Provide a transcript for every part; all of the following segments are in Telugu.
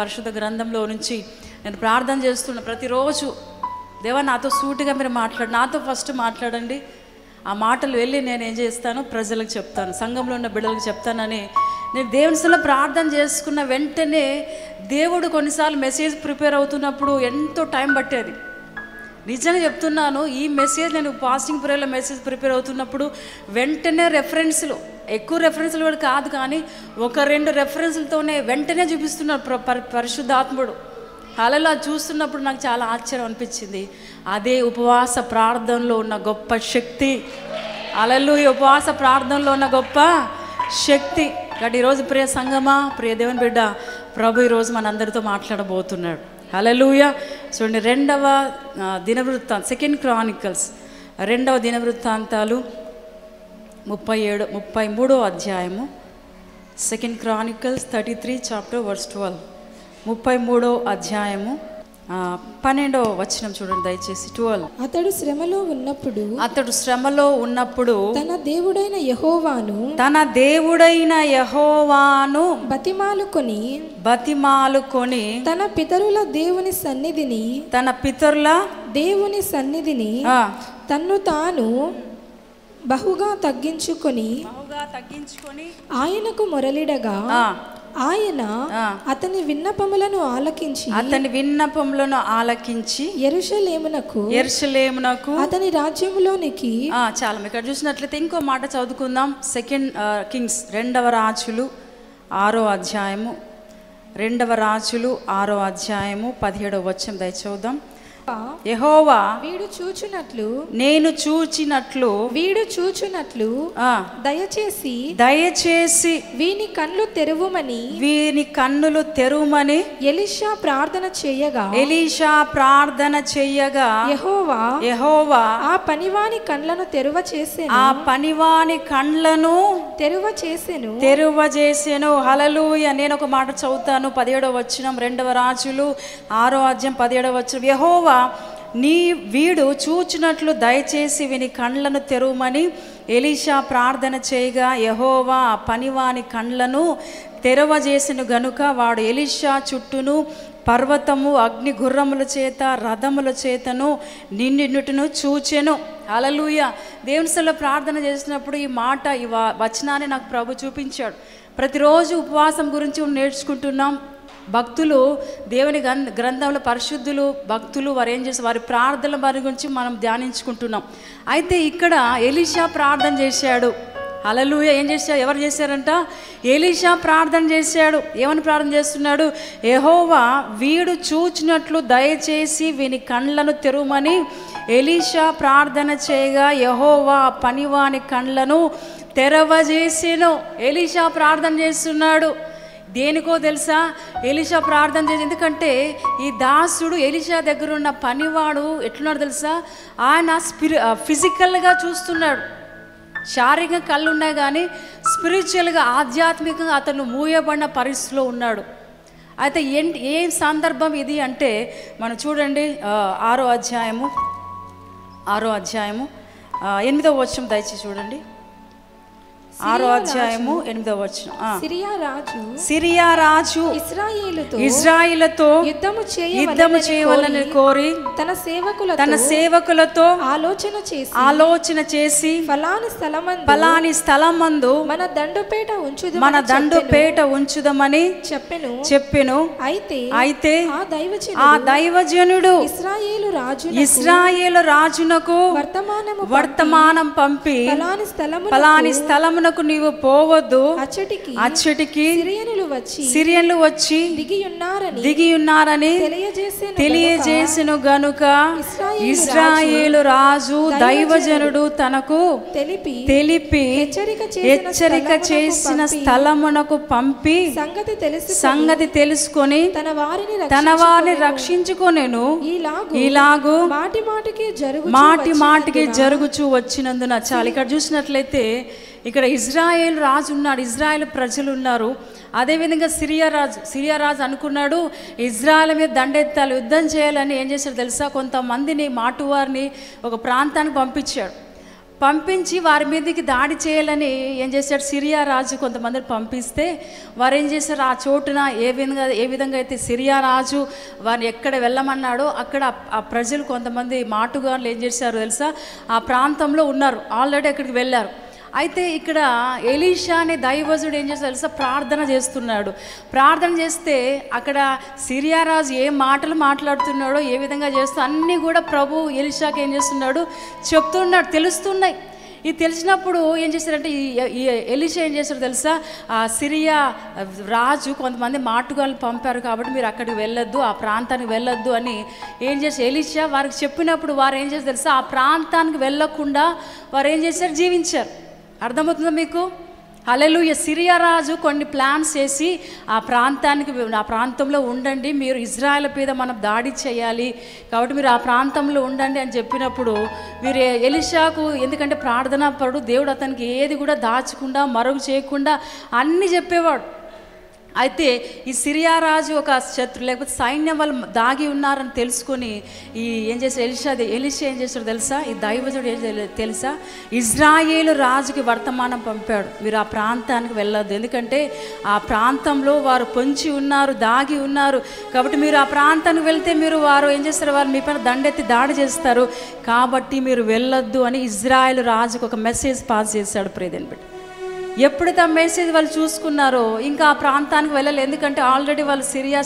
పరిశుద్ధ గ్రంథంలో నుంచి నేను ప్రార్థన చేస్తున్న ప్రతిరోజు, దేవా నాతో సూటిగా మీరు నాతో ఫస్ట్ మాట్లాడండి. ఆ మాటలు వెళ్ళి నేను ఏం చేస్తాను, ప్రజలకు చెప్తాను, సంఘంలో ఉన్న బిడ్డలకు చెప్తానని నేను దేవునిలో ప్రార్థన చేసుకున్న వెంటనే దేవుడు కొన్నిసార్లు మెసేజ్ ప్రిపేర్ అవుతున్నప్పుడు ఎంతో టైం పట్టేది. నిజంగా చెప్తున్నాను, ఈ మెసేజ్ నేను ఫాస్టింగ్ ప్రేయర్లో మెసేజ్ ప్రిపేర్ అవుతున్నప్పుడు వెంటనే రెఫరెన్స్లు, ఎక్కువ రెఫరెన్స్లు కూడా కాదు కానీ 1-2 రెఫరెన్స్లతోనే వెంటనే చూపిస్తున్నాడు పరిశుద్ధాత్ముడు. అలా చూస్తున్నప్పుడు నాకు చాలా ఆశ్చర్యం అనిపించింది. అదే ఉపవాస ప్రార్థనలో ఉన్న గొప్ప శక్తి. హల్లెలూయా, ఉపవాస ప్రార్థనలో ఉన్న గొప్ప శక్తి. కాబట్టి ఈరోజు ప్రియ సంగమా, ప్రియ దేవుని బిడ్డ, ప్రభు ఈరోజు మనందరితో మాట్లాడబోతున్నాడు. హల్లెలూయా. చూడండి, 2వ దినవృత్తాంతం, 2 Chronicles 2వ దినవృత్తాంతాలు 33వ అధ్యాయము. 2 Chronicles 33 chapter verse 12. 33వ అధ్యాయము 12వ వచనం చూడండి దయచేసి. 12. అతడు శ్రమలో ఉన్నప్పుడు తన దేవుడైన యెహోవాను బతిమాలుకొని తన పితరుల దేవుని సన్నిధిని తన్ను తాను బహుగా తగ్గించుకొని ఆయనకు మొరలిడగా ఆయన అతని విన్నపములను ఆలకించి యెరూషలేమునకు అతని రాజ్యములోనికి. చాలా ఇక్కడ చూసినట్లయితే ఇంకో మాట చదువుకుందాం. 2 Kings 2వ రాజులు 6వ అధ్యాయము, 2వ రాజులు 6వ అధ్యాయము 17వ వచనం దయచూద్దాం. యెహోవా నేను చూచినట్లు దయచేసి వీని కన్నులు తెరువమని ఎలీషా ప్రార్థన చేయగా యెహోవా ఆ పనివాని కండ్లను తెరువచేసెను. హల్లెలూయా. నేను ఒక మాట చదువుతాను. 17వ వచనం, 2వ రాజులు 6వ అధ్యాయం 17వ వచనం. యెహోవా వీడు చూచినట్లు దయచేసి వీని కండ్లను తెరువమని ఎలీషా ప్రార్థన చేయగా యెహోవా ఆ పనివాని కండ్లను తెరవజేసిన గనుక వాడు ఎలీషా చుట్టూను పర్వతము, అగ్ని గుర్రముల చేత, రథముల చేతను నిండినట్టును చూచెను. హల్లెలూయా. దేవుని సన్నిధిలో ప్రార్థన చేసినప్పుడు ఈ మాట, ఈ వచనాన్ని నాకు ప్రభు చూపించాడు. ప్రతిరోజు ఉపవాసం గురించి నేర్చుకుంటున్నాం. భక్తులు దేవుని గ్రంథంలో పరిశుద్ధులు భక్తులు వారు ఏం చేస్తారు, వారి ప్రార్థనల వారి గురించి మనం ధ్యానించుకుంటున్నాం. అయితే ఇక్కడ ఎలీషా ప్రార్థన చేశాడు. హల్లెలూయా. ఏం చేశాడు? ఎవరు చేశారంట? ఎలీషా ప్రార్థన చేశాడు. ఏమని ప్రార్థన చేస్తున్నాడు? యెహోవా వీడు చూచినట్లు దయచేసి వీని కండ్లను తెరువమని ఎలీషా ప్రార్థన చేయగా యెహోవా పనివాని కండ్లను తెరవజేసెను. ఎలీషా ప్రార్థన చేస్తున్నాడు. దేనికో తెలుసా? ఎలీషా ప్రార్థన చేసి, ఎందుకంటే ఈ దాసుడు ఎలీషా దగ్గర ఉన్న పనివాడు ఎట్లున్నాడు తెలుసా? ఆయన ఫిజికల్గా చూస్తున్నాడు, శారీరకంగా కళ్ళు ఉన్నాయి కానీ స్పిరిచువల్గా, ఆధ్యాత్మికంగా అతను మూయబడిన పరిస్థితిలో ఉన్నాడు. అయితే ఏ సందర్భం ఇది అంటే మనం చూడండి 6వ అధ్యాయము 8వ వచనం దయచేసి చూడండి. 6వ అధ్యాయము 8వ వచనం. సిరియా రాజు ఇశ్రాయేలుతో యుద్ధము చేయవలెనని కోరి తన సేవకులతో ఆలోచన చేసి ఫలాని స్థలమందు మన దండుపేట ఉంచుదమని చెప్పెను. అయితే ఆ దైవజనుడు ఇశ్రాయేలు రాజునకు వర్తమానం పంపి ఫలాని స్థలమున నీవు పోవద్దు, అచ్చటికి సిరియన్లు వచ్చి దిగియున్నారని తెలియజేసెను గనుక ఇశ్రాయేలు రాజు దైవజనుడు తనకు తెలిపి హెచ్చరిక చేసిన స్థలమునకు పంపి సంగతి తెలుసుకొని తన వారిని రక్షించుకొనెను. ఇలాగు మాటి మాటికి జరుగుచూ వచ్చినందున. చాలు ఇక్కడ చూసినట్లయితే ఇక్కడ ఇజ్రాయేల్ రాజు ఉన్నాడు, ఇజ్రాయేల్ ప్రజలు ఉన్నారు. అదేవిధంగా సిరియా రాజు అనుకున్నాడు ఇజ్రాయేల్ మీద దండెత్తాలి, యుద్ధం చేయాలని. ఏం చేశాడు తెలుసా? కొంతమందిని మాటువారిని ఒక ప్రాంతానికి పంపించి వారి మీదకి దాడి చేయాలని ఏం చేశాడు, సిరియా రాజు కొంతమందిని పంపిస్తే వారు ఏం చేశారు, ఆ చోటున ఏ విధంగా అయితే సిరియా రాజు వారిని ఎక్కడ వెళ్ళమన్నాడో అక్కడ ఆ ప్రజలు కొంతమంది మాటుగాళ్ళు ఏం చేశారు తెలుసా, ఆ ప్రాంతంలో ఉన్నారు, ఆల్రెడీ అక్కడికి వెళ్ళారు. అయితే ఇక్కడ ఎలీషా అనే దైవజుడు ఏం చేస్తాడు తెలుసా, ప్రార్థన చేస్తున్నాడు. ప్రార్థన చేస్తే అక్కడ సిరియా రాజు ఏ మాటలు మాట్లాడుతున్నాడో, ఏ విధంగా చేస్తూ అన్నీ కూడా ప్రభు ఎలీషాకి ఏం చేస్తున్నాడు చెప్తున్నాడు, తెలుస్తున్నాయి. ఇది తెలిసినప్పుడు ఏం చేశారంటే ఈ ఎలీషా ఏం చేశారు తెలుసా, ఆ సిరియా రాజు కొంతమంది మాటుగాళ్ళు పంపారు కాబట్టి మీరు అక్కడికి వెళ్ళొద్దు, ఆ ప్రాంతానికి వెళ్ళొద్దు అని ఏం చేసి ఎలీషా వారికి చెప్పినప్పుడు వారు ఏం చేశారు తెలుసా, ఆ ప్రాంతానికి వెళ్ళకుండా వారు ఏం చేశారు, జీవించారు. అర్థమవుతుందా మీకు? హల్లెలూయా. సిరియా రాజు కొన్ని ప్లాన్స్ చేసి ఆ ప్రాంతంలో ఉండండి, మీరు ఇజ్రాయెల్ మీద మనం దాడి చేయాలి కాబట్టి మీరు ఆ ప్రాంతంలో ఉండండి అని చెప్పినప్పుడు వీరు ఎలీషాకు, ఎందుకంటే ప్రార్థనా పరుడు, దేవుడు అతనికి ఏది కూడా దాచకుండా మరుగు చేయకుండా అన్నీ చెప్పేవాడు. అయితే ఈ సిరియా రాజు ఒక శత్రు లేకపోతే సైన్యం వాళ్ళు దాగి ఉన్నారని తెలుసుకొని ఈ ఏం చేశాడు ఎలీషా ఏం చేశాడు తెలుసా, ఈ దైవజుడు ఏం తెలుసా, ఇజ్రాయేలు రాజుకి వర్తమానం పంపాడు, మీరు ఆ ప్రాంతానికి వెళ్ళొద్దు, ఎందుకంటే ఆ ప్రాంతంలో వారు పొంచి ఉన్నారు, దాగి ఉన్నారు, కాబట్టి మీరు ఆ ప్రాంతానికి వెళ్తే వారు ఏం చేస్తారు, వారు మీ పైన దండెత్తి దాడి చేస్తారు, కాబట్టి మీరు వెళ్ళొద్దు అని ఇజ్రాయేలు రాజుకు ఒక మెసేజ్ పాస్ చేశాడు. ప్రియదేని బిడ్డ, ఎప్పుడైతే ఆ మెసేజ్ వాళ్ళు చూసుకున్నారో ఇంకా ఆ ప్రాంతానికి వెళ్ళలేదు, ఎందుకంటే ఆల్రెడీ వాళ్ళు సిరియా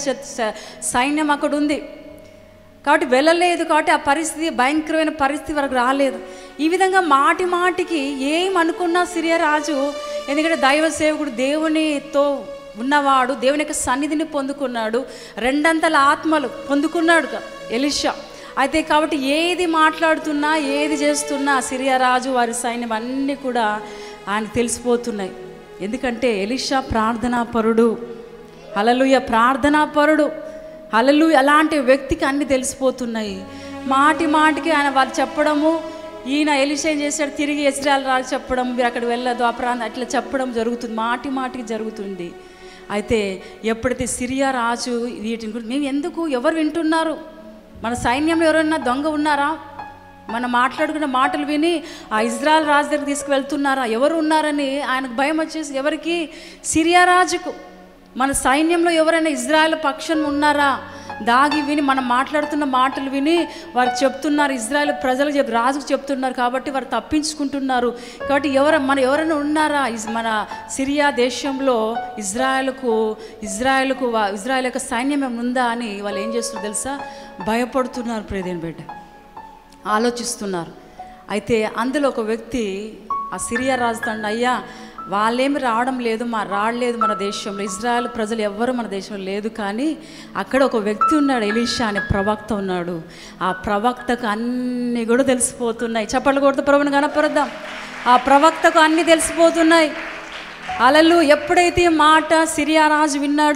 సైన్యం అక్కడ ఉంది కాబట్టి వెళ్ళలేదు, కాబట్టి ఆ పరిస్థితి భయంకరమైన పరిస్థితి వరకు రాలేదు. ఈ విధంగా మాటి మాటికి ఏమనుకున్నా సిరియా రాజు, ఎందుకంటే దైవ సేవకుడు దేవునితో ఉన్నవాడు, దేవుని యొక్క సన్నిధిని పొందుకున్నాడు, రెండంతల ఆత్మలు పొందుకున్నాడు ఎలీషా. అయితే కాబట్టి ఏది మాట్లాడుతున్నా ఏది చేస్తున్నా సిరియా రాజు వారి సైన్యం అన్నీ కూడా ఆయనకు తెలిసిపోతున్నాయి. ఎందుకంటే ఎలీషా ప్రార్థనాపరుడు, హల్లెలూయా, ప్రార్థనాపరుడు, హల్లెలూయా. అలాంటి వ్యక్తికి అన్నీ తెలిసిపోతున్నాయి. మాటి మాటికి ఆయన వాళ్ళు చెప్పడము, ఈయన ఎలీషా ఏం చేశాడు, తిరిగి ఇజ్రాయెల్ రాజు చెప్పడం, మీరు అక్కడ వెళ్ళదు ఆ ప్రాంతం అట్లా చెప్పడం జరుగుతుంది, మాటి మాటికి జరుగుతుంది. అయితే ఎప్పుడైతే సిరియా రాజు వీటిని గురించి మేము ఎందుకు, ఎవరు వింటున్నారు, మన సైన్యంలో ఎవరైనా దొంగ ఉన్నారా, మనం మాట్లాడుకున్న మాటలు విని ఆ ఇజ్రాయెల్ రాజు దగ్గర తీసుకువెళ్తున్నారా, ఎవరు ఉన్నారని ఆయనకు భయం వచ్చేసి, ఎవరికి, సిరియా రాజుకు, మన సైన్యంలో ఎవరైనా ఇజ్రాయెల్ పక్షం ఉన్నారా, దాగి విని మనం మాట్లాడుతున్న మాటలు విని వారు చెప్తున్నారు, ఇజ్రాయెల్ ప్రజలు రాజుకు చెప్తున్నారు కాబట్టి వారు తప్పించుకుంటున్నారు, కాబట్టి ఎవరైనా ఉన్నారా మన సిరియా దేశంలో ఇజ్రాయెల్ యొక్క సైన్యం ఉందా అని వాళ్ళు ఏం చేస్తున్నారు తెలుసా, భయపడుతున్నారు. ప్రియదేని బిడ్డ, ఆలోచిస్తున్నారు. అయితే అందులో ఒక వ్యక్తి ఆ సిరియా రాజు తండ్రి, అయ్యా వాళ్ళేమి రాలేదు మన దేశంలో, ఇజ్రాయెల్ ప్రజలు ఎవ్వరు మన దేశంలో లేదు, కానీ అక్కడ ఒక వ్యక్తి ఉన్నాడు, ఎలీషా అనే ప్రవక్త ఉన్నాడు, ఆ ప్రవక్తకు అన్నీ కూడా తెలిసిపోతున్నాయి. చప్పట్లు కొడుతూ ప్రభువుని కనపరుద్దాం. ఆ ప్రవక్తకు అన్నీ తెలిసిపోతున్నాయి. అలలు ఎప్పుడైతే మాట సిరియా రాజు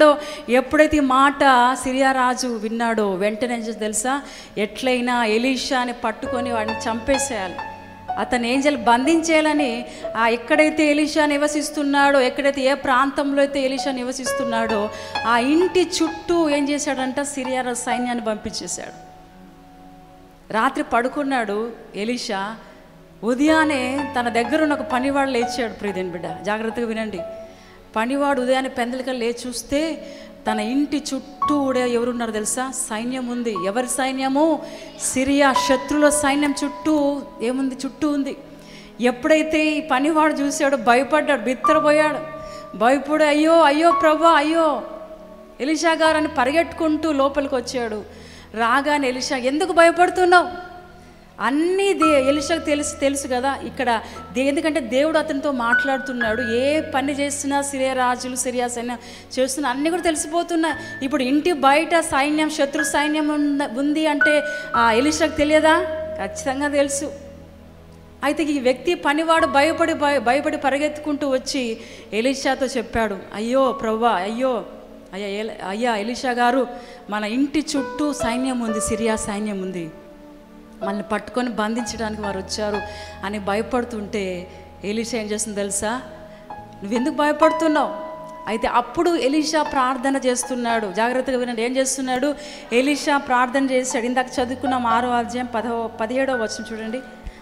విన్నాడో వెంటనే తెలుసా, ఎట్లయినా ఎలీషాని పట్టుకొని వాడిని చంపేసేయాలి, అతను ఏం చేయాలి, బంధించేయాలని ఎక్కడైతే ఎలీషా నివసిస్తున్నాడో, ఎక్కడైతే ఏ ప్రాంతంలో అయితే ఎలీషా నివసిస్తున్నాడో ఆ ఇంటి చుట్టూ ఏం చేశాడంట, సిరియా రాజు సైన్యాన్ని పంపించేశాడు. రాత్రి పడుకున్నాడు ఎలీషా, ఉదయాన్నే తన దగ్గర ఉన్న ఒక పనివాడు లేచాడు. ప్రియదేని బిడ్డ, జాగ్రత్తగా వినండి. పనివాడు ఉదయాన్నే పెందలకల్లా లేచి చూస్తే తన ఇంటి చుట్టూ ఎవరున్నారు తెలుసా, సైన్యం ఉంది. ఎవరి సైన్యము, సిరియా శత్రుల సైన్యం చుట్టూ చుట్టూ ఉంది. ఎప్పుడైతే ఈ పనివాడు చూశాడో భయపడ్డాడు, బిత్తరపోయాడు, భయపడి అయ్యో అయ్యో ప్రభా అయ్యో ఎలీషా గారు అని పరిగెట్టుకుంటూ లోపలికి వచ్చాడు. రాగానే ఎలీషా, ఎందుకు భయపడుతున్నావు, అన్నీ ఎలీషాకు తెలుసు కదా ఇక్కడ, ఎందుకంటే దేవుడు అతనితో మాట్లాడుతున్నాడు, ఏ పని చేస్తున్నా సిరియా సైన్యం చేస్తున్నా అన్నీ కూడా తెలిసిపోతున్నాయి. ఇప్పుడు ఇంటి బయట సైన్యం, శత్రు సైన్యం ఉంది అంటే ఎలీషాకు తెలియదా, ఖచ్చితంగా తెలుసు. అయితే ఈ వ్యక్తి పనివాడు భయపడి పరిగెత్తుకుంటూ వచ్చి ఎలీషాతో చెప్పాడు, అయ్యో ప్రభువా, అయ్యా ఎలీషా గారు, మన ఇంటి చుట్టూ సైన్యం ఉంది, సిరియా సైన్యం ఉంది, మనల్ని పట్టుకొని బంధించడానికి వారు వచ్చారు అని భయపడుతుంటే ఎలీషా ఏం చేస్తుంది తెలుసా, నువ్వెందుకు భయపడుతున్నావు? అయితే అప్పుడు ఎలీషా ప్రార్థన చేస్తున్నాడు. జాగ్రత్తగా వినండి, ఏం చేస్తున్నాడు, ఎలీషా ప్రార్థన చేశాడు. ఇందాక చదువుకున్నాం 6వ అధ్యాయం 17వ వచనం చూడండి.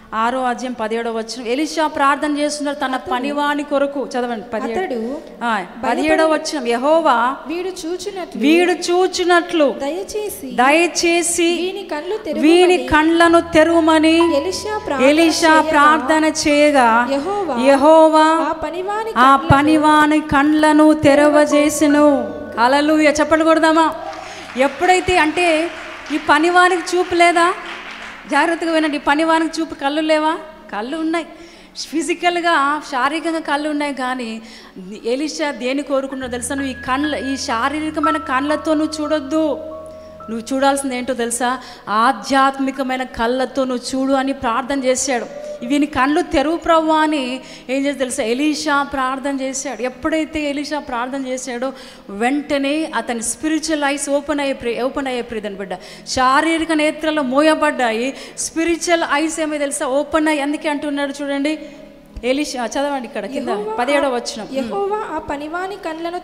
6వ అధ్యాయం 17వ వచనం. ఎలీషా ప్రార్థన చేస్తున్నారు తన పనివాని కొరకు. చదవండి 17వ వచనం. యెహోవా వీడు చూచినట్లు దయచేసి వీని కండ్లను తెరువమని ఎలీషా ప్రార్థన చేయగా యెహోవా ఆ పనివాని కండ్లను తెరవజేసెను. హల్లెలూయా. చెప్పండి కొడదామా. ఎప్పుడైతే అంటే ఈ పనివానికి చూపు లేదా? జాగ్రత్తగా వినండి. ఈ పనివానికి చూపు కళ్ళు లేవా? కళ్ళు ఉన్నాయి, ఫిజికల్గా శారీరకంగా కళ్ళు ఉన్నాయి. కానీ ఎలీషా దేని కోరుకున్నాడో తెలుసా? నువ్వు ఈ శారీరకమైన కళ్ళతో నువ్వు చూడొద్దు. నువ్వు చూడాల్సింది ఏంటో తెలుసా? ఆధ్యాత్మికమైన కళ్ళతో నువ్వు చూడు అని ప్రార్థన చేశాడు. వీని కళ్ళు తెరువు ప్రభువా అని ఏం చేసి తెలుసా? ఎలీషా ప్రార్థన చేశాడు. ఎప్పుడైతే ఎలీషా ప్రార్థన చేశాడో వెంటనే అతని స్పిరిచువల్ ఐస్ ఓపెన్ అయ్యే ప్రియదని బిడ్డ. శారీరక నేత్రాలు మూయబడ్డాయి, స్పిరిచువల్ ఐస్ ఏమో తెలుసా ఓపెన్ అయ్యి. అందుకే అంటున్నాడు చూడండి ఎలీషా. చదవండి ఇక్కడ కింద 17వ వచనం. యెహోవా ఆ పనివాని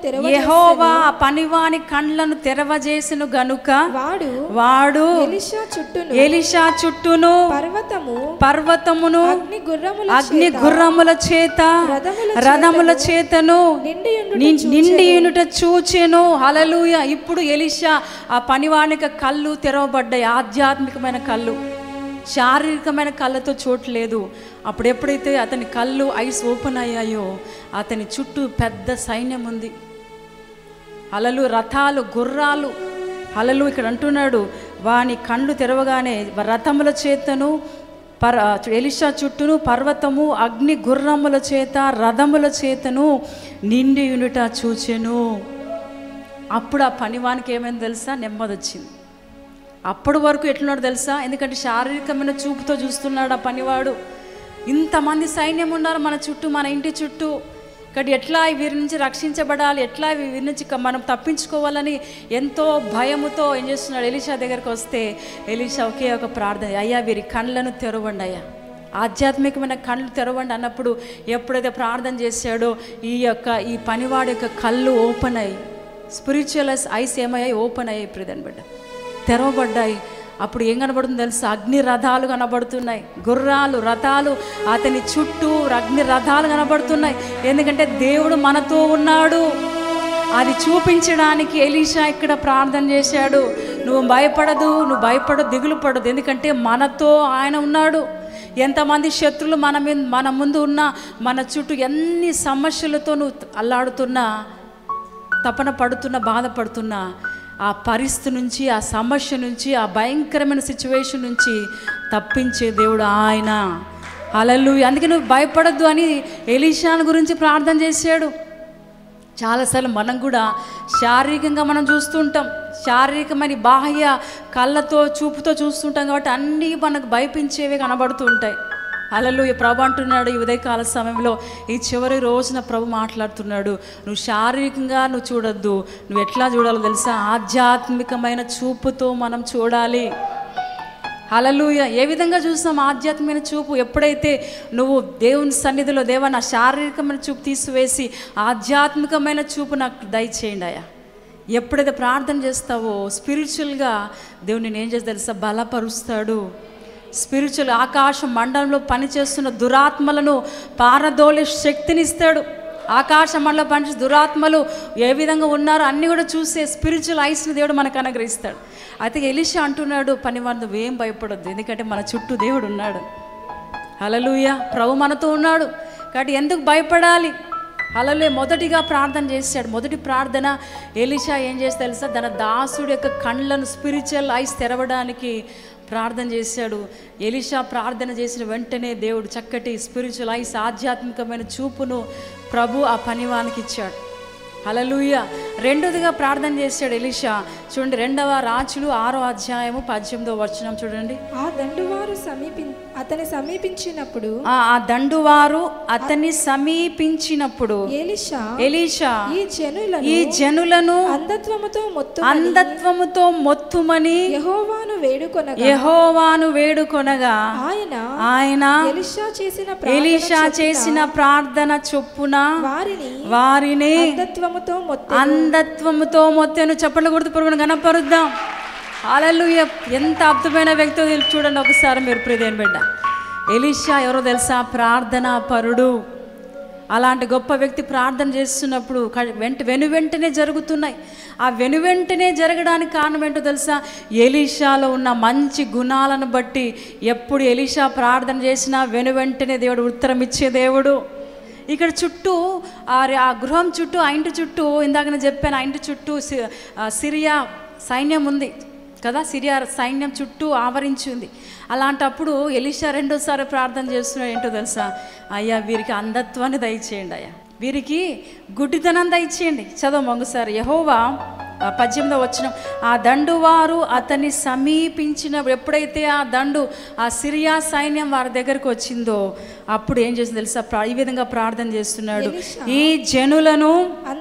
కండ్లను తెరవజేసెను గనుక వాడు ఎలీషా చుట్టూను పర్వతమును అగ్ని గుర్రముల చేత రథముల చేతను నిండియునుట చూచెను. హల్లెలూయా. ఇప్పుడు ఎలీషా ఆ పనివానికి కళ్ళు తెరవబడ్డాయి, ఆధ్యాత్మికమైన కళ్ళు. శారీరకమైన కళ్ళతో చూడలేదు. అప్పుడు ఎప్పుడైతే అతని కళ్ళు ఐస్ ఓపెన్ అయ్యాయో అతని చుట్టూ పెద్ద సైన్యం ఉంది. హల్లెలూయా. రథాలు, గుర్రాలు. హల్లెలూయా. ఇక్కడ అంటున్నాడు వాని కళ్ళు తెరవగానే రథముల చేతను ఎలీషా చుట్టూను పర్వతము అగ్ని గుర్రముల చేత రథముల చేతను నిండి యునుట చూచెను. అప్పుడు ఆ పనివానికి ఏమైంది తెలుసా? నెమ్మదొచ్చింది. అప్పటి వరకు ఎట్లున్నాడు తెలుసా? ఎందుకంటే శారీరకమైన చూపుతో చూస్తున్నాడు ఆ పనివాడు. ఇంతమంది సైన్యం ఉన్నారు మన చుట్టూ, మన ఇంటి చుట్టూ. కాబట్టి ఎట్లా వీరి నుంచి రక్షించబడాలి, ఎట్లా వీరి నుంచి మనం తప్పించుకోవాలని ఎంతో భయముతో ఏం చేస్తున్నాడు? ఎలీషా దగ్గరికి వస్తే ఎలీషా ఒకే ఒక ప్రార్థన, అయ్యా వీరి కళ్ళను తెరవండి, అయ్యా ఆధ్యాత్మికమైన కళ్ళు తెరవండి అన్నప్పుడు ఎప్పుడైతే ప్రార్థన చేశాడో ఈ పనివాడి యొక్క కళ్ళు ఓపెన్ అయ్యి, స్పిరిచువల్ ఐస్ ఏమయ్యాయి? ఓపెన్ అయ్యాయి ప్రియదని బిడ్డ, తెరవబడ్డాయి. అప్పుడు ఏం కనబడుతుంది తెలుసా? అగ్ని రథాలు కనబడుతున్నాయి, గుర్రాలు, రథాలు, అతని చుట్టూ అగ్ని రథాలు కనబడుతున్నాయి. ఎందుకంటే దేవుడు మనతో ఉన్నాడు. అది చూపించడానికి ఎలీషా ఇక్కడ ప్రార్థన చేశాడు. నువ్వు భయపడదు, దిగులు పడదు, ఎందుకంటే మనతో ఆయన ఉన్నాడు. ఎంతమంది శత్రులు మన ముందు ఉన్నా, మన చుట్టూ ఎన్ని సమస్యలతో నువ్వు అల్లాడుతున్నా, తపన పడుతున్నా, బాధపడుతున్నా, ఆ పరిస్థితి నుంచి, ఆ సమస్య నుంచి, ఆ భయంకరమైన సిచ్యువేషన్ నుంచి తప్పించే దేవుడు ఆయన. హల్లెలూయా. అందుకే నువ్వు భయపడద్దు అని ఎలీషాను గురించి ప్రార్థన చేశాడు. చాలాసార్లు మనం కూడా శారీరకంగా మనం చూస్తుంటాం, శారీరకమైన బాహ్య కళ్ళతో చూపుతో చూస్తుంటాం. కాబట్టి అన్నీ మనకు భయపించేవే కనబడుతూ ఉంటాయి. హల్లెలూయా. ప్రభు అంటున్నాడు ఈ ఉదయకాల సమయంలో, ఈ చివరి రోజున ప్రభు మాట్లాడుతున్నాడు, నువ్వు శారీరకంగా నువ్వు చూడొద్దు. నువ్వు ఎట్లా చూడాలో తెలుసా? ఆధ్యాత్మికమైన చూపుతో మనం చూడాలి. హల్లెలూయా. ఏ విధంగా చూస్తాం ఆధ్యాత్మికమైన చూపు? ఎప్పుడైతే నువ్వు దేవుని సన్నిధిలో, దేవా నా శారీరకమైన చూపు తీసివేసి ఆధ్యాత్మికమైన చూపు నాకు దయచేయండి అయ్యా, ఎప్పుడైతే ప్రార్థన చేస్తావో స్పిరిచువల్గా దేవుడు నేను ఏం చేస్తా తెలుసా? బలపరుస్తాడు. స్పిరిచువల్ ఆకాశ మండలంలో పనిచేస్తున్న దురాత్మలను పారదోలే శక్తిని ఇస్తాడు. ఆకాశ మండలం పనిచేసే దురాత్మలు ఏ విధంగా ఉన్నారో అన్నీ కూడా చూసే స్పిరిచువల్ ఐస్ని దేవుడు మనకు అనుగ్రహిస్తాడు. అయితే ఎలీషా అంటున్నాడు, పనివాడు నువ్వేం భయపడొద్దు, ఎందుకంటే మన చుట్టూ దేవుడు ఉన్నాడు. హల్లెలూయా. ప్రభు మనతో ఉన్నాడు. కాబట్టి ఎందుకు భయపడాలి? హల్లెలూయా. మొదటిగా ప్రార్థన చేశాడు. మొదటి ప్రార్థన ఎలీషా ఏం చేస్తే తెలుసా? తన దాసుడి యొక్క కళ్ళను స్పిరిచువల్ ఐస్ తెరవడానికి ప్రార్థన చేశాడు. ఎలీషా ప్రార్థన చేసిన వెంటనే దేవుడు చక్కటి స్పిరిచువల్ ఐస్, ఆధ్యాత్మికమైన చూపును ప్రభు ఆ పనివానికి ఇచ్చాడు. హల్లెలూయా. రెండోదిగా ప్రార్థన చేశాడు ఎలీషా. చూడండి 2వ రాజులు 6వ అధ్యాయము 18వ వచనం చూడండి. ఆ దండువారు అతని సమీపించినప్పుడు ఎలీషా ఈ జనులను అంధత్వముతో మొత్తుమని యెహోవాను వేడుకొనగా ఆయన ఎలీషా చేసిన ప్రార్థన చొప్పున వారిని అంధత్వముతో మొత్తెను. చెప్పలు కొడుతూ ప్రభువును గణపరుద్దాం. హల్లెలూయా. ఎంత అద్భుతమైన వ్యక్తి చూడండి ఒకసారి మీరు ప్రియమైన బిడ్డ. ఎలీషా ఎవరో తెలుసా? ప్రార్థనా పరుడు. అలాంటి గొప్ప వ్యక్తి ప్రార్థన చేస్తున్నప్పుడు వెనువెంటనే జరుగుతున్నాయి. ఆ వెనువెంటనే జరగడానికి కారణం ఏంటో తెలుసా? ఎలీషాలో ఉన్న మంచి గుణాలను బట్టి ఎప్పుడు ఎలీషా ప్రార్థన చేసినా వెనువెంటనే దేవుడు ఉత్తరం ఇచ్చే దేవుడు. ఇక్కడ చుట్టూ ఆ గృహం చుట్టూ, ఆ ఇంటి చుట్టూ, ఇందాక నేను చెప్పాను, ఆ ఇంటి చుట్టూ సిరియా సైన్యం ఉంది కదా, సిరియా సైన్యం చుట్టూ ఆవరించింది. అలాంటప్పుడు ఎలీషా రెండోసారి ప్రార్థన చేస్తున్నాడు. ఏంటో తెలుసా? అయ్యా వీరికి అంధత్వాన్ని దయచేయండి, అయ్యా వీరికి గుడ్డితనం దయచేయండి. చదవం ఒకసారి. యెహోవా 18వ వచనం. ఆ దండువారు అతన్ని సమీపించినప్పుడు, ఎప్పుడైతే ఆ దండు, ఆ సిరియా సైన్యం వారి దగ్గరకు వచ్చిందో అప్పుడు ఏం చేసింది తెలుసా? ఈ విధంగా ప్రార్థన చేస్తున్నాడు. ఈ జనులను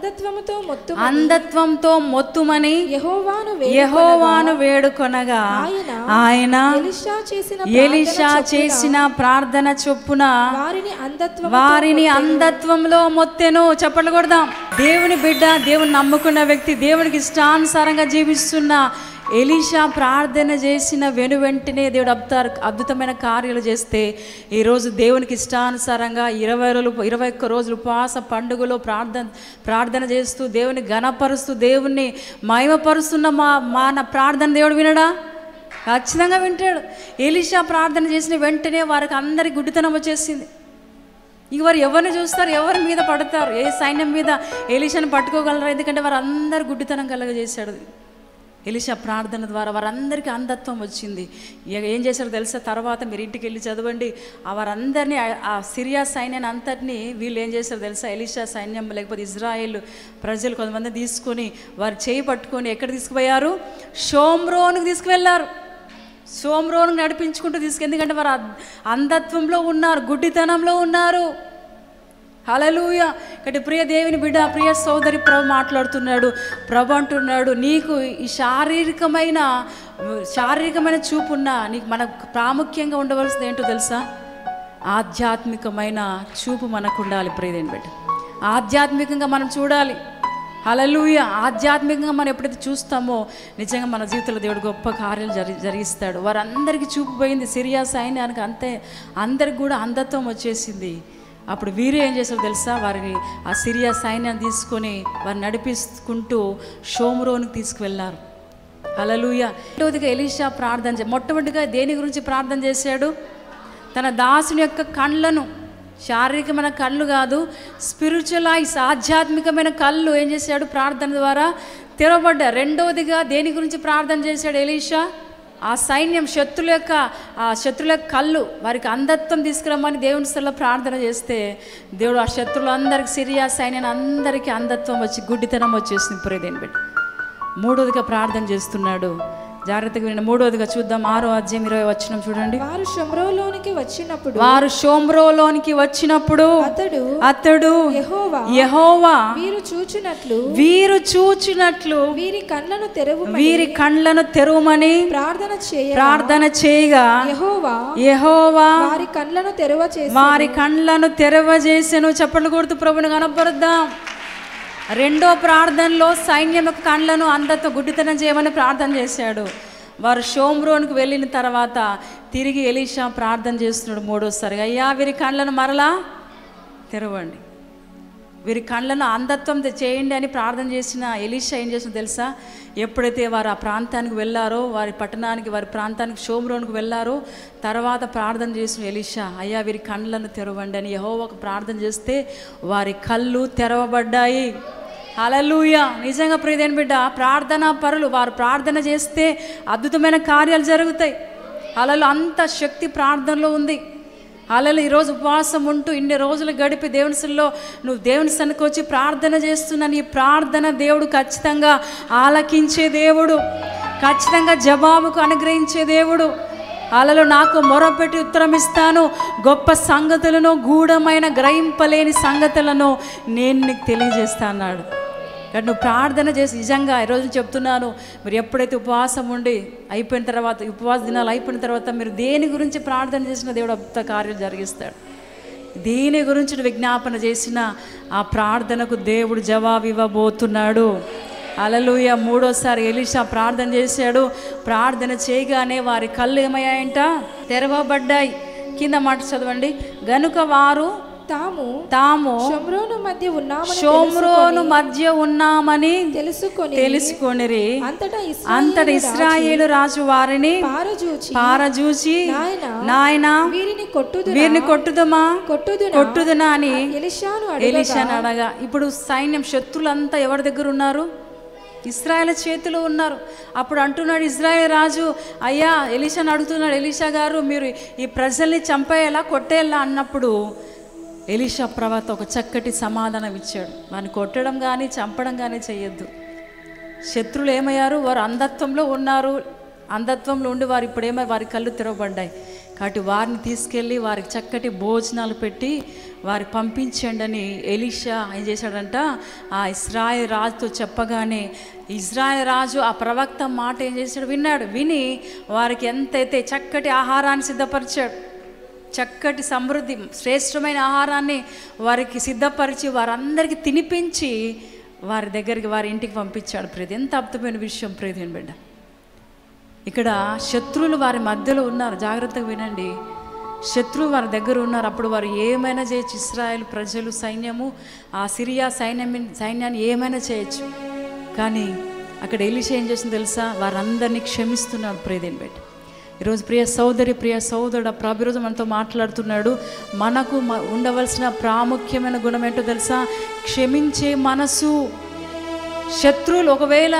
అంధత్వంతో మొత్తుమని యెహోవాను వేడుకొనగా ఆయన ఎలీషా చేసిన ప్రార్థన చొప్పున వారిని అంధత్వంలో మొత్తెను. చెప్పలు కొడదాం. దేవుని బిడ్డ, దేవుని నమ్ముకున్న వ్యక్తి, దేవునికి ఇష్టానుసారంగా జీవిస్తున్న ఎలీషా ప్రార్థన చేసిన వెనువెంటనే దేవుడు అద్భుతమైన కార్యాలు చేస్తే ఈరోజు దేవునికి ఇష్టానుసారంగా 21 రోజులు ఉపవాస పండుగలో ప్రార్థన చేస్తూ దేవుని ఘనపరుస్తూ దేవుణ్ణి మహిమపరుస్తున్న మన ప్రార్థన దేవుడు వినడా? ఖచ్చితంగా వింటాడు. ఎలీషా ప్రార్థన చేసిన వెంటనే వారికి అందరికి గుడ్డితనం వచ్చేసింది. ఇక వారు ఎవరిని చూస్తారు? ఎవరి మీద పడతారు? ఏ సైన్యం మీద ఎలీషాను పట్టుకోగలరు? ఎందుకంటే వారు అందరు గుడ్డితనం కలగజేశాడు. ఎలీషా ప్రార్థన ద్వారా వారందరికీ అంధత్వం వచ్చింది. ఏం చేశారో తెలుసా? తర్వాత మీరు ఇంటికి వెళ్ళి చదవండి. వారందరినీ, ఆ సిరియా సైన్యాన్ని అంతటినీ వీళ్ళు ఏం చేశారో తెలుసా? ఎలీషా సైన్యం లేకపోతే ఇజ్రాయేల్ ప్రజలు కొంతమంది తీసుకొని వారు చేయి పట్టుకొని ఎక్కడ తీసుకుపోయారు? షోమ్రోనుకు తీసుకువెళ్ళారు. షోమ్రోను నడిపించుకుంటూ ఎందుకంటే వారు అంధత్వంలో ఉన్నారు, గుడ్డితనంలో ఉన్నారు. హల్లెలూయా. కాబట్టి ప్రియ దేవుని బిడ్డ, ప్రియ సోదరి, ప్రభు మాట్లాడుతున్నాడు. ప్రభు అంటున్నాడు, నీకు ఈ శారీరకమైన చూపున్నా నీకు మనకు ప్రాముఖ్యంగా ఉండవలసింది ఏంటో తెలుసా? ఆధ్యాత్మికమైన చూపు మనకు ఉండాలి. ప్రియ దేవుని బిడ్డ, ఆధ్యాత్మికంగా మనం చూడాలి. హల్లెలూయా. ఆధ్యాత్మికంగా మనం ఎప్పుడైతే చూస్తామో నిజంగా మన జీవితంలో దేవుడు గొప్ప కార్యాలు జరిగిస్తాడు. వారందరికీ చూపు పోయింది. సిరియా సైన్యానికి అందరికి కూడా అంధత్వం వచ్చేసింది. అప్పుడు వీరు ఏం చేశారో తెలుసా? వారిని, ఆ సిరియా సైన్యాన్ని తీసుకొని వారిని నడిపిస్తుంటూ షోమ్రోనుకి తీసుకువెళ్ళారు. హల్లెలూయా. రెండవదిగా ఎలీషా ప్రార్థన మొట్టమొదటిగా దేని గురించి ప్రార్థన చేశాడు? తన దాసుని యొక్క కళ్ళను, శారీరకమైన కళ్ళు కాదు, స్పిరిచువల్ ఐస్, ఆధ్యాత్మికమైన కళ్ళు ఏం చేశాడు? ప్రార్థన ద్వారా తెరవబడ్డా. రెండవదిగా దేని గురించి ప్రార్థన చేశాడు ఎలీషా? ఆ సైన్యం, శత్రుల యొక్క కళ్ళు, వారికి అంధత్వం తీసుకురమ్మని దేవుని స్థలంలో ప్రార్థన చేస్తే దేవుడు ఆ శత్రువులందరికీ, సిరియా సైన్యాన్ని అందరికీ అంధత్వం వచ్చి గుడ్డితనం వచ్చేసింది. ప్రియదేని బిడ్డ, మూడవదిగా ప్రార్థన చేస్తున్నాడు. జాగ్రత్తగా వినండి. మూడవదిగా చూద్దాం. 6వ అధ్యాయం 20వ వచనం చూడండి. వారు షోమ్రోలోనికి వచ్చినప్పుడు అతడు యెహోవా వీరు చూచినట్లు వీరి కళ్ళను తెరవమని ప్రార్థన చేయగా యెహోవా వారి కళ్ళను తెరవజేసెను. చప్పట్లు కొడుతూ ప్రభువును కనపరుద్దాం. రెండో ప్రార్థనలో సైన్యం యొక్క కళ్ళను అంధత్వం, గుడ్డితనం చేయమని ప్రార్థన చేశాడు. వారు షోమ్రోనుకు వెళ్ళిన తర్వాత తిరిగి ఎలీషా ప్రార్థన చేస్తున్నాడు మూడోసారి. అయ్యా వీరి కళ్ళను మరలా తెరవండి, వీరి కళ్ళను అంధత్వం చేయండి అని ప్రార్థన చేసిన ఎలీషా ఏం చేసిందో తెలుసా? ఎప్పుడైతే వారు ఆ ప్రాంతానికి వెళ్ళారో, వారి ప్రాంతానికి షోమ్రోనుకు వెళ్ళారో తర్వాత ప్రార్థన చేసిన ఎలీషా, అయ్యా వీరి కళ్ళను తెరవండి అని యెహోవాకు ప్రార్థన చేస్తే వారి కళ్ళు తెరవబడ్డాయి. హల్లెలూయా. నిజంగా ప్రియదేని బిడ్డ, ప్రార్థనా పరులు, వారు ప్రార్థన చేస్తే అద్భుతమైన కార్యాలు జరుగుతాయి. హల్లెలూయా. అంత శక్తి ప్రార్థనలో ఉంది. హల్లెలూయా. ఈరోజు ఉపవాసం ఉంటూ ఇన్ని రోజులు గడిపి దేవుని సన్నిధిలో నువ్వు దేవుని సన్నిధికి వచ్చి ప్రార్థన చేస్తున్న నీ ప్రార్థన దేవుడు ఖచ్చితంగా ఆలకించే దేవుడు, ఖచ్చితంగా జవాబుకు అనుగ్రహించే దేవుడు. హల్లెలూయా. నాకు మొరపెట్టి ఉత్తరం ఇస్తాను, గొప్ప సంగతులను, గూఢమైన గ్రహింపలేని సంగతులను నేను నీకు తెలియజేస్తా అన్నాడు. కానీ నువ్వు ప్రార్థన చేసి, నిజంగా ఈరోజు చెప్తున్నాను, మీరు ఎప్పుడైతే ఉపవాసం ఉండి అయిపోయిన తర్వాత, ఉపవాస దినాలు అయిపోయిన తర్వాత మీరు దేని గురించి ప్రార్థన చేసినా దేవుడు అద్భుత కార్యాలు జరిగిస్తాడు. దేని గురించి విజ్ఞాపన చేసిన ఆ ప్రార్థనకు దేవుడు జవాబు ఇవ్వబోతున్నాడు. హల్లెలూయా. మూడోసారి ఎలీషా ప్రార్థన చేశాడు. ప్రార్థన చేయగానే వారి కళ్ళు ఏమయ్యాయంట? తెరవబడ్డాయి. కింద మాట చదవండి. గనుక వారు తాము షోమ్రోను మధ్య ఉన్నామని తెలుసుకొనిరి. అంతటా ఇశ్రాయేలు రాజు వారిని పారజూచి, నాయనా వీరిని కొట్టుదునా అని ఎలీషాను అడగా. ఇప్పుడు సైన్యం శత్రులంతా ఎవరి దగ్గర ఉన్నారు? ఇశ్రాయేల్ చేతిలో ఉన్నారు. అప్పుడు అంటున్నాడు ఇశ్రాయేల్ రాజు, అయ్యా ఎలీషాను అడుగుతున్నాడు, ఎలీషా గారు మీరు ఈ ప్రజల్ని చంపేయాలా కొట్టేయాలా అన్నప్పుడు ఎలీషా ప్రవక్త ఒక చక్కటి సమాధానం ఇచ్చాడు. వారిని కొట్టడం కానీ చంపడం కానీ చేయొద్దు. శత్రులు ఏమయ్యారు? వారు అంధత్వంలో ఉన్నారు. అంధత్వంలో ఉండి వారు ఇప్పుడేమో వారి కళ్ళు తెరవబడ్డాయి. కాబట్టి వారిని తీసుకెళ్ళి వారికి చక్కటి భోజనాలు పెట్టి వారి పంపించండి అని ఎలీషా ఏం చేశాడంట, ఆ ఇశ్రాయేల్ రాజుతో చెప్పగానే ఇశ్రాయేల్ రాజు ఆ ప్రవక్త మాట ఏం చేశాడు? విని వారికి ఎంతైతే చక్కటి ఆహారాన్ని సిద్ధపరిచాడు, చక్కటి సమృద్ధి శ్రేష్టమైన ఆహారాన్ని వారికి సిద్ధపరిచి వారందరికీ తినిపించి వారి దగ్గరికి వారి ఇంటికి పంపించాడు. ప్రేది ఎంత అద్భుతమైన విషయం ప్రేది బిడ్డ. ఇక్కడ శత్రువులు వారి మధ్యలో ఉన్నారు. జాగ్రత్తగా వినండి. శత్రువు వారి దగ్గర ఉన్నారు. అప్పుడు వారు ఏమైనా చేయొచ్చు. ఇశ్రాయేల్ ప్రజలు సైన్యము ఆ సిరియా సైన్యాన్ని ఏమైనా చేయొచ్చు. కానీ అక్కడ ఎలీషా ఏం చేసింది తెలుసా? వారందరినీ క్షమిస్తున్నాడు. ప్రేదేని బిడ్డ, ఈరోజు ప్రియ సోదరి ప్రియ సోదరుడు ప్రభు ఈరోజు మనతో మాట్లాడుతున్నాడు. మనకు ఉండవలసిన ప్రాముఖ్యమైన గుణం ఏంటో తెలుసా? క్షమించే మనసు. శత్రువులు ఒకవేళ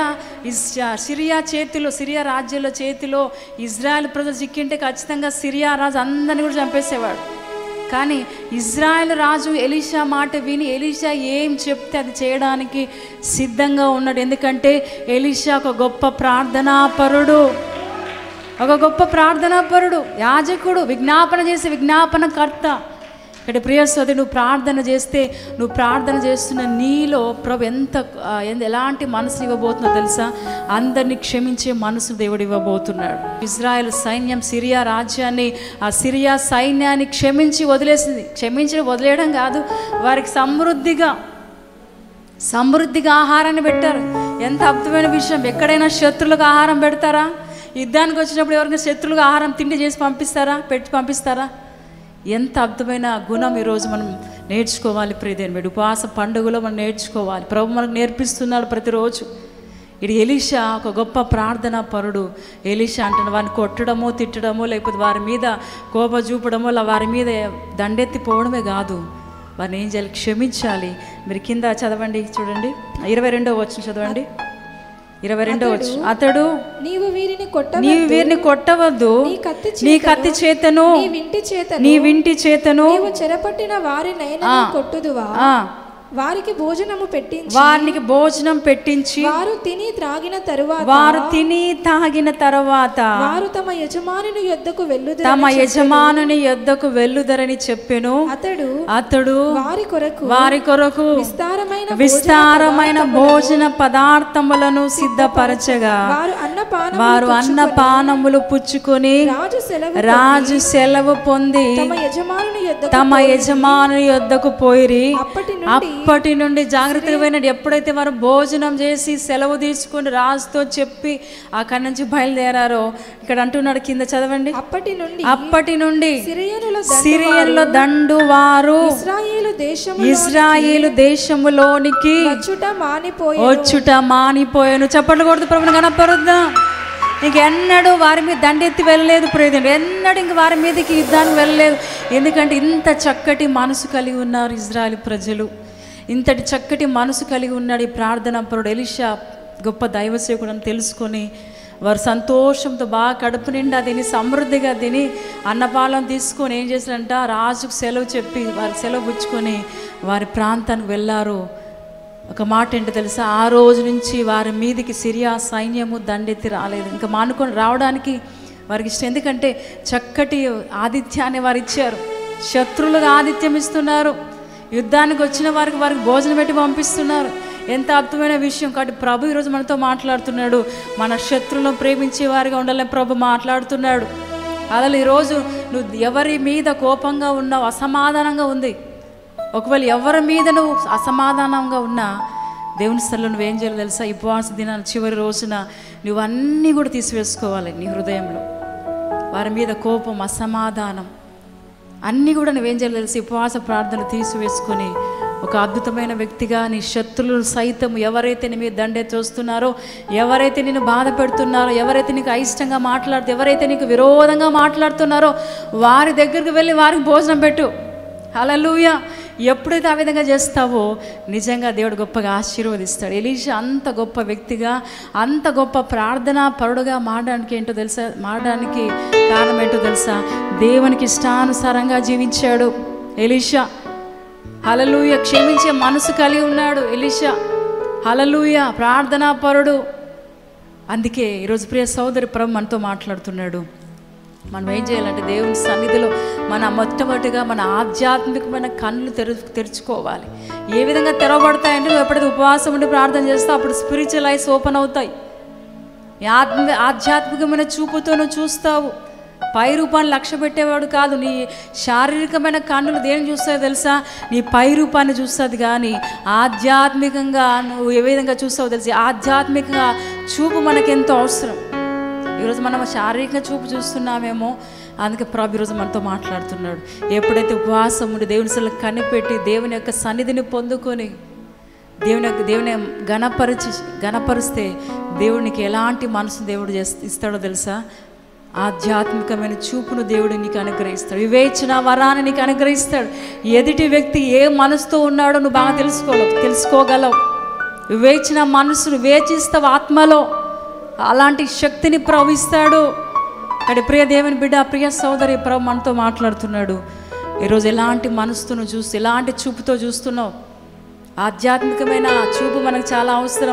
సిరియా రాజ్యాల చేతిలో ఇజ్రాయెల్ ప్రజలు చిక్కింటే ఖచ్చితంగా సిరియా రాజు అందరినీ కూడా చంపేసేవాడు. కానీ ఇజ్రాయెల్ రాజు ఎలీషా మాట విని ఎలీషా ఏం చెప్తే అది చేయడానికి సిద్ధంగా ఉన్నాడు. ఎందుకంటే ఎలీషా ఒక గొప్ప ప్రార్థనాపరుడు, యాజకుడు, విజ్ఞాపన చేసే విజ్ఞాపనకర్త. ఇక్కడ ప్రియ సోదరి, నువ్వు ప్రార్థన చేస్తే నువ్వు ప్రార్థన చేస్తున్న నీలో ప్రభు ఎలాంటి మనసుని ఇవ్వబోతుందో తెలుసా? అందరినీ క్షమించే మనసు దేవుడు ఇవ్వబోతున్నాడు. ఇజ్రాయెల్ సైన్యం సిరియా రాజ్యాన్ని, ఆ సిరియా సైన్యాన్ని క్షమించి వదిలేసింది. వదిలేయడం కాదు, వారికి సమృద్ధిగా ఆహారాన్ని పెట్టారు. ఎంత అద్భుతమైన విషయం! ఎక్కడైనా శత్రువులకు ఆహారం పెడతారా? యుద్ధానికి వచ్చినప్పుడు ఎవరికైనా శత్రువులకు ఆహారం తిండి చేసి పంపిస్తారా? ఎంత అద్భుతమైన గుణం ఈరోజు మనం నేర్చుకోవాలి. ప్రియదేవుని ఉపవాస పండుగలో మనం నేర్చుకోవాలి. ప్రభు మనకు నేర్పిస్తున్నాడు ప్రతిరోజు. ఇది ఎలీషా ఒక గొప్ప ప్రార్థనా పరుడు. ఎలీషా అంటున్న వారిని కొట్టడమో తిట్టడమో లేకపోతే వారి మీద కోప చూపడమో వారి మీద దండెత్తిపోవడమే కాదు, వారిని ఏం చేయాలి? క్షమించాలి. మీరు కింద చదవండి, చూడండి 22వ వచనం చదవండి. 22వ వచనం, అతడు నీవు వీరిని కొట్టవద్దు, నీ కత్తి చేతను నీ వింటి చేతను చెరపట్టిన వారినైనా కొట్టుదువా? వారికి భోజనం పెట్టించి వారు తిని తాగిన తరువాత వారు తమ యజమానుని యొద్దకు వెళ్ళుదరని చెప్పెను. అతడు వారి కొరకు విస్తారమైన భోజన పదార్థములను సిద్ధపరచగా వారు అన్నపానములు పుచ్చుకొని రాజు సెలవు పొంది తమ యజమానుని యొద్దకు పోయిరి. అప్పటి నుండి జాగ్రత్తగా ఎప్పుడైతే వారు భోజనం చేసి సెలవు తీసుకుని రాజుతో చెప్పి అక్కడి నుంచి బయలుదేరారో, ఇక్కడ అంటున్నాడు కింద చదవండి. అప్పటి నుండి సిరియన్ల దండు వారు ఇశ్రాయేలు దేశములోనికి వచ్చుట మానిపోయాను. చప్పట్లు కొడుతూ ప్రభువుని కనపరుద్దాం. ఇంకెన్నడూ వారి మీద దండెత్తి వెళ్ళలేదు ప్రియదేవుడు, ఎన్నడూ ఇంక వారి మీదకి యుద్ధానికి వెళ్ళలేదు. ఎందుకంటే ఇంత చక్కటి మనసు కలిగి ఉన్నారు ఇజ్రాయేల్ ప్రజలు, ఇంతటి చక్కటి మనసు కలిగి ఉన్నాడు ఈ ప్రార్థనాపరుడు ఎలీషా. గొప్ప దైవ సేవకుడు అని తెలుసుకొని వారు సంతోషంతో బాగా కడుపు నిండా తిని సమృద్ధిగా తిని అన్నపాలం తీసుకొని ఏం చేశారంట, రాజుకు సెలవు చెప్పి వారి సెలవు పుచ్చుకొని వారి ప్రాంతానికి వెళ్ళారు. ఒక మాట ఏంటో తెలుసా? ఆ రోజు నుంచి వారి మీదికి సిరియా సైన్యము దండెత్తి రాలేదు. ఇంకా మానుకొని రావడానికి వారికి ఇష్టం. ఎందుకంటే చక్కటి ఆతిథ్యాన్ని వారు ఇచ్చారు. శత్రువులుగా ఆతిథ్యం ఇస్తున్నారు. యుద్ధానికి వచ్చిన వారికి భోజనం పెట్టి పంపిస్తున్నారు. ఎంత అద్భుతమైన విషయం. కాబట్టి ప్రభు ఈరోజు మనతో మాట్లాడుతున్నాడు. మన శత్రువులను ప్రేమించే వారిగా ఉండాలని ప్రభు మాట్లాడుతున్నాడు. అసలు ఈరోజు నువ్వు ఎవరి మీద కోపంగా ఉన్నావు, అసమాధానంగా ఉంది, ఒకవేళ ఎవరి మీద నువ్వు అసమాధానంగా ఉన్నా దేవుని స్థలంలో నువ్వేం చేయాలి తెలుసా? ఈ ఉపవాస దినాల చివరి రోజున నువ్వు అన్నీ కూడా తీసివేసుకోవాలి నీ హృదయంలో. వారి మీద కోపం, అసమాధానం అన్నీ కూడా నువ్వేం చేయాలి తెలిసి ఉపవాస ప్రార్థనలు తీసివేసుకొని ఒక అద్భుతమైన వ్యక్తిగా నీ శత్రువులు సైతం ఎవరైతే నీ మీద దండెత్తి వస్తున్నారో, ఎవరైతే నిన్ను బాధ పెడుతున్నారో, ఎవరైతే నీకు అయిష్టంగా మాట్లాడుతూ, ఎవరైతే నీకు విరోధంగా మాట్లాడుతున్నారో వారి దగ్గరికి వెళ్ళి వారికి భోజనం పెట్టు. హల్లెలూయా. ఎప్పుడైతే ఆ విధంగా చేస్తావో నిజంగా దేవుడు గొప్పగా ఆశీర్వదిస్తాడు. ఎలీషా అంత గొప్ప వ్యక్తిగా, అంత గొప్ప ప్రార్థనా పరుడుగా మారడానికి కారణం ఏంటో తెలుసా? దేవునికి ఇష్టానుసారంగా జీవించాడు ఎలీషా. హల్లెలూయా. క్షమించే మనసు కలిగి ఉన్నాడు ఎలీషా. హల్లెలూయా. ప్రార్థనా పరుడు. అందుకే ఈరోజు ప్రియ సోదరి ప్రభు మనతో మాట్లాడుతున్నాడు. మనం ఏం చేయాలంటే దేవుని సన్నిధిలో మొట్టమొదటిగా మన ఆధ్యాత్మికమైన కళ్ళు తెరుచుకోవాలి. ఏ విధంగా తెరవబడతాయంటే, నువ్వు ఎప్పుడైతే ఉపవాసం ఉండి ప్రార్థన చేస్తావు అప్పుడు స్పిరిచువల్ ఐస్ ఓపెన్ అవుతాయి. ఆధ్యాత్మికమైన చూపుతో నువ్వు చూస్తావు. పై రూపాన్ని లక్ష్య పెట్టేవాడు కాదు. నీ శారీరకమైన కన్నులు దేని చూస్తాయో తెలుసా? నీ పై రూపాన్ని చూస్తుంది. కానీ ఆధ్యాత్మికంగా నువ్వు ఏ విధంగా చూస్తావో తెలిసి, ఆధ్యాత్మికంగా చూపు మనకెంతో అవసరం. ఈరోజు మనం శారీరక చూపు చూస్తున్నామేమో, అందుకే ప్రభు ఈరోజు మనతో మాట్లాడుతున్నాడు. ఎప్పుడైతే ఉపవాసం ఉండి దేవుని సన్నిధిలో కనిపెట్టి దేవుని యొక్క సన్నిధిని పొందుకొని దేవుని గణపరిస్తే దేవునికి ఎలాంటి మనసు దేవుడు ఇస్తాడో తెలుసా? ఆధ్యాత్మికమైన చూపును దేవుడు నీకు అనుగ్రహిస్తాడు. వివేచన వరాన్ని నీకు అనుగ్రహిస్తాడు. ఎదుటి వ్యక్తి ఏ మనసుతో ఉన్నాడో నువ్వు బాగా తెలుసుకోగలవు. వివేచన మనసును వివేచిస్తావు ఆత్మలో. అలాంటి శక్తిని ప్రభు ఇస్తాడు. అక్కడ ప్రియ దేవుని బిడ్డ, ప్రియ సోదరి, ప్రభు మనతో మాట్లాడుతున్నాడు. ఈరోజు ఎలాంటి మనసుతో చూస్తూ, ఎలాంటి చూపుతో చూస్తున్నావు? ఆధ్యాత్మికమైన చూపు మనకు చాలా అవసరం.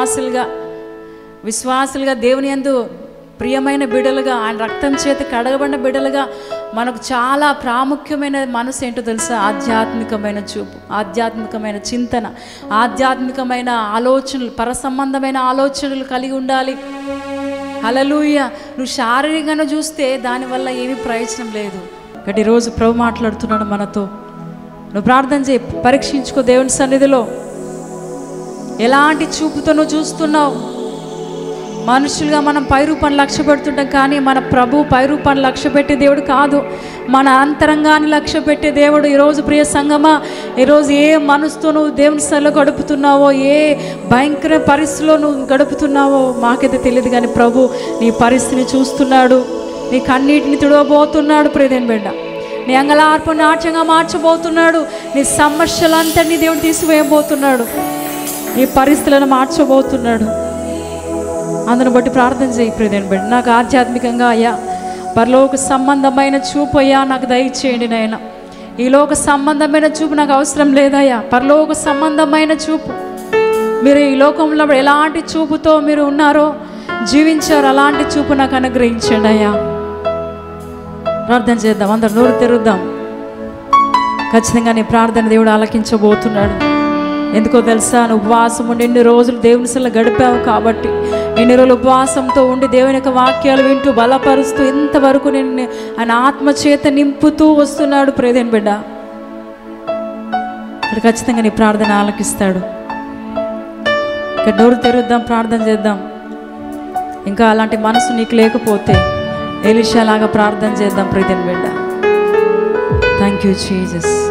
విశ్వాసులుగా దేవుని యందు ప్రియమైన బిడ్డలుగా, ఆయన రక్తం చేత కడగబడిన బిడ్డలుగా మనకు చాలా ప్రాముఖ్యమైన మనసు ఏంటో తెలుసా? ఆధ్యాత్మికమైన చూపు, ఆధ్యాత్మికమైన చింతన, ఆధ్యాత్మికమైన ఆలోచనలు, పరసంబంధమైన ఆలోచనలు కలిగి ఉండాలి. హల్లెలూయా. నువ్వు శారీరకంగా చూస్తే దానివల్ల ఏమీ ప్రయోజనం లేదు. కాబట్టి ఈరోజు ప్రభు మాట్లాడుతున్నాడు మనతో. నువ్వు ప్రార్థన చేయి, పరీక్షించుకో దేవుని సన్నిధిలో. ఎలాంటి చూపుతో నువ్వు చూస్తున్నావు? మనుషులుగా మనం పైరూపాన్ని లక్ష్య పెడుతుంటాం, కానీ మన ప్రభు పైరూపాన్ని లక్ష్య పెట్టే దేవుడు కాదు, మన అంతరంగాన్ని లక్ష్య పెట్టే దేవుడు. ఈరోజు ప్రియ సంగమా, ఈరోజు ఏ మనసుతో నువ్వు దేవుని సన్నిధిలో గడుపుతున్నావో, ఏ భయంకర పరిస్థితిలో నువ్వు గడుపుతున్నావో మాకైతే తెలియదు, కానీ ప్రభు నీ పరిస్థితిని చూస్తున్నాడు. నీ కన్నీటిని తుడవబోతున్నాడు. ప్రియదేని బిడ్డ, నీ అంగలార్పు నాట్యంగా మార్చబోతున్నాడు. నీ సమస్యలంతటినీ దేవుడు తీసివేయబోతున్నాడు. నీ పరిస్థితులను మార్చబోతున్నాడు. అందును బట్టి ప్రార్థన చేయి ప్రియదేని బిడ్డ. నాకు ఆధ్యాత్మికంగా అయ్యా పరలోక సంబంధమైన చూపు అయ్యా నాకు దయచేయండి నాయన. ఈ లోక సంబంధమైన చూపు నాకు అవసరం లేదయ్యా. పరలోక సంబంధమైన చూపు, మీరు ఈ లోకంలో ఎలాంటి చూపుతో మీరు ఉన్నారో, జీవించారు, అలాంటి చూపు నాకు అనుగ్రహించండి అయ్యా. ప్రార్థన చేద్దాం, అందరు నోరు తెరుద్దాం. ఖచ్చితంగా నీ ప్రార్థన దేవుడు ఆలకించబోతున్నాడు. ఎందుకో తెలుసా? నువ్వు ఉపవాసం ఉండి ఎన్ని రోజులు దేవుని సన్నిధిలో గడిపావు కాబట్టి, ఎన్ని రోజులు ఉపవాసంతో ఉండి దేవుని యొక్క వాక్యాలు వింటూ బలపరుస్తూ ఇంతవరకు నిన్ను ఆయన ఆత్మచేత నింపుతూ వస్తున్నాడు. ప్రియదేని బిడ్డ, ఇక్కడ ఖచ్చితంగా నీ ప్రార్థన ఆలకిస్తాడు. ఇక్కడ నోరు తెరుద్దాం, ప్రార్థన చేద్దాం. ఇంకా అలాంటి మనసు నీకు లేకపోతే ఎలీషా లాగా ప్రార్థన చేద్దాం. ప్రియదేని బిడ్డ, థ్యాంక్ యూ జీసస్.